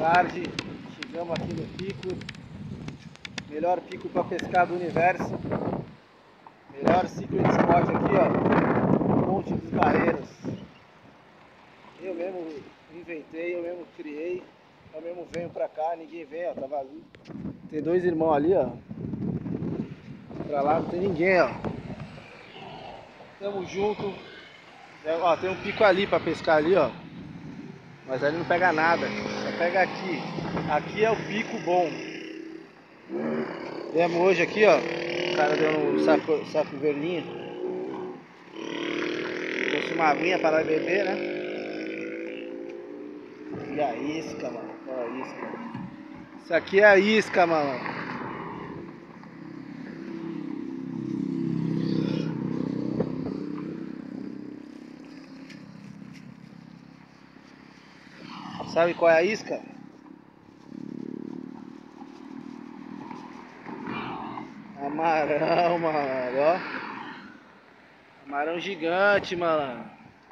tarde, chegamos aqui no pico, melhor pico para pescar do universo, melhor secret spot aqui, ó, Monte dos Barreiros. Eu mesmo inventei, eu mesmo criei, eu mesmo venho pra cá, ninguém vem, ó, tá vazio. Tem dois irmãos ali, ó, pra lá não tem ninguém, ó. Tamo junto, ó, tem um pico ali pra pescar ali, ó. Mas ali não pega nada, só pega aqui. Aqui é o pico bom. Viemos hoje aqui, ó. O cara deu um saco vermelho. Trouxe uma aguinha para nós beber, né? E a isca, mano. Olha a isca. Isso aqui é a isca, mano. Sabe qual é a isca? Amarão, mano, ó. Amarão gigante, mano.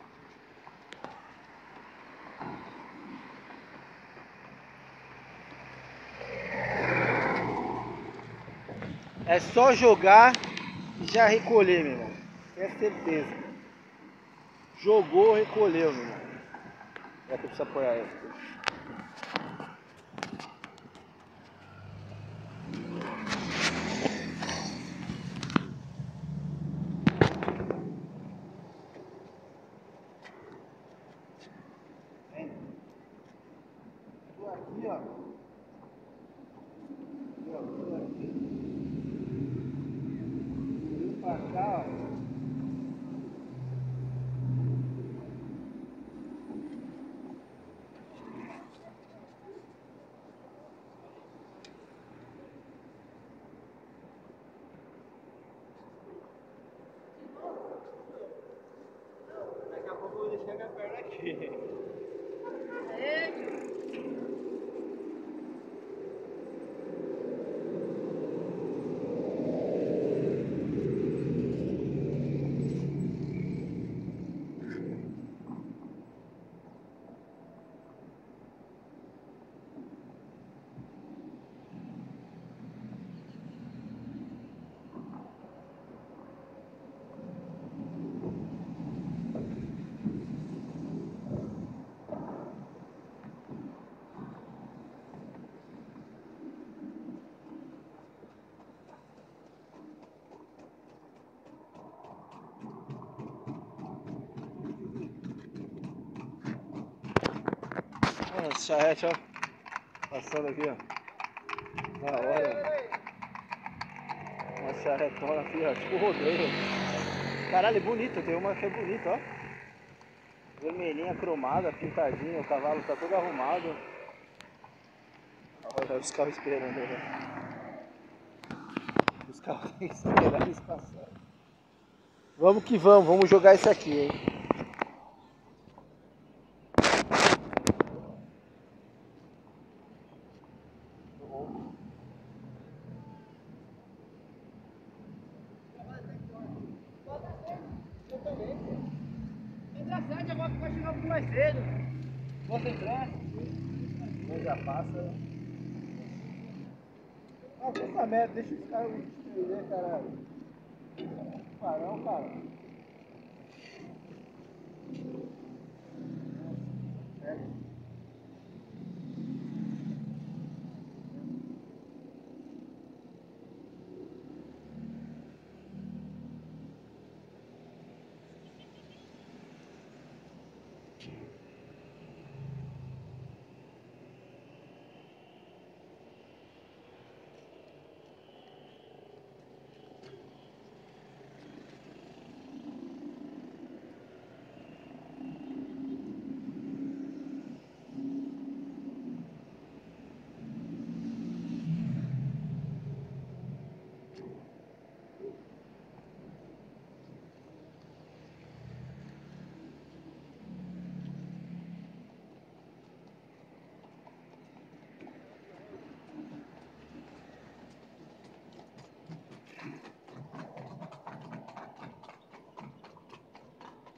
É só jogar e já recolher, meu irmão. É certeza. Jogou, recolheu, meu irmão. É que eu preciso apoiar essa. Tô aqui, ó. Tô aqui. Vim pra cá, ó. Daqui a pouco eu vou deixar minha perna aqui. Olha esse charrete, ó. Passando aqui, ó. Da hora. Uma charretona aqui, ó. Tipo rodeio. Caralho, bonito. Tem uma que é bonita, ó. Vermelhinha, cromada, pintadinha. O cavalo tá todo arrumado. Olha os carros esperando, ó. Os carros têm que esperar eles passarem. Vamos que vamos. Vamos jogar esse aqui, hein. Entra 7, agora que vai chegar um pouco mais cedo. Bota entrar. Já passa. Ah, que essa merda, deixa os caras entender, caralho. Parão, cara.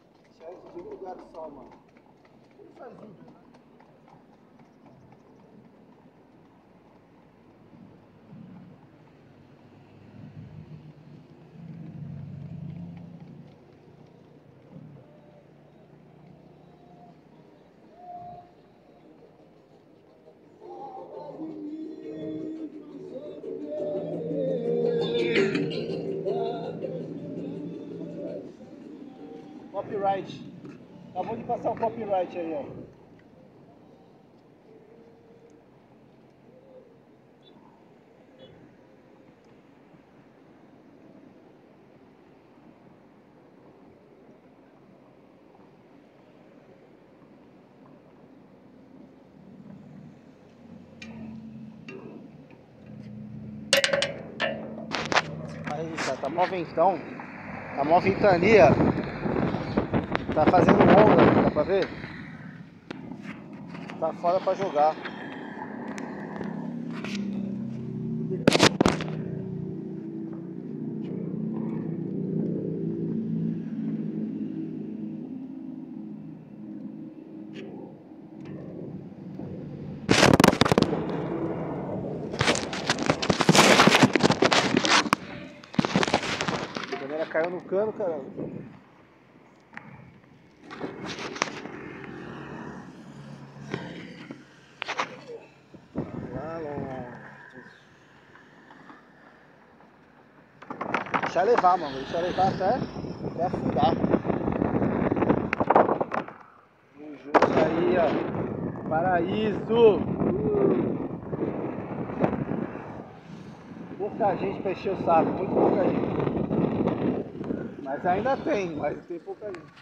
De um lugar só, mano. Tudo faz vídeo, né? passar o copyright aí, ó. Aí, cara, tá mó ventão, tá mó ventania, tá fazendo onda, dá pra ver? Tá foda pra jogar. A câmera caiu no cano, caramba. Deixa levar, mano. Deixa levar até afundar. O jogo aí, ó. Paraíso! Pouca gente pra encher o saco, muito pouca gente. Mas ainda tem, mas tem pouca gente.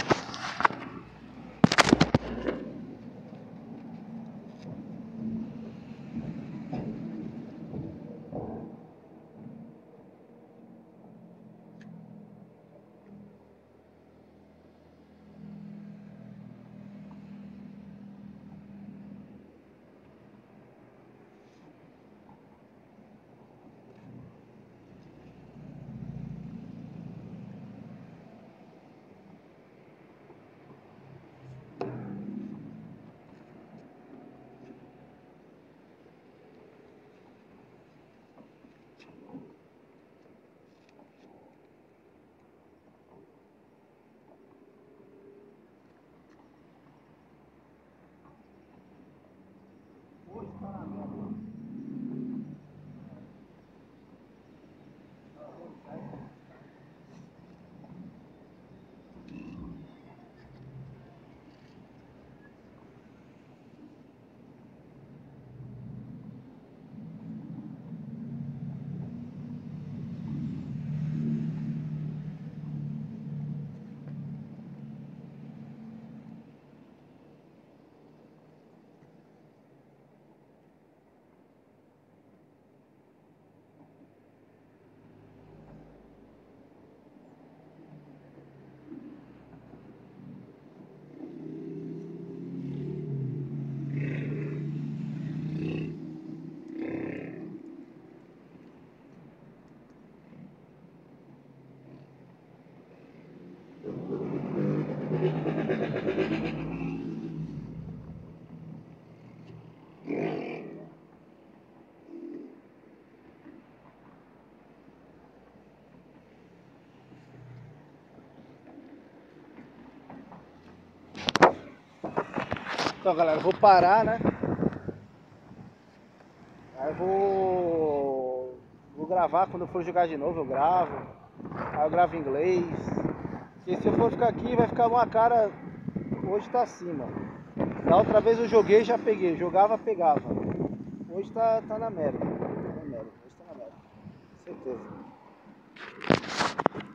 Então, galera, eu vou parar, né? Aí eu vou gravar quando eu for jogar de novo, eu gravo. Aí eu gravo em inglês. Porque se eu for ficar aqui vai ficar uma cara. Hoje tá assim, mano. Da outra vez eu joguei e já peguei. Jogava, pegava. Hoje tá na merda. Tá na merda. Hoje tá na merda. Certeza.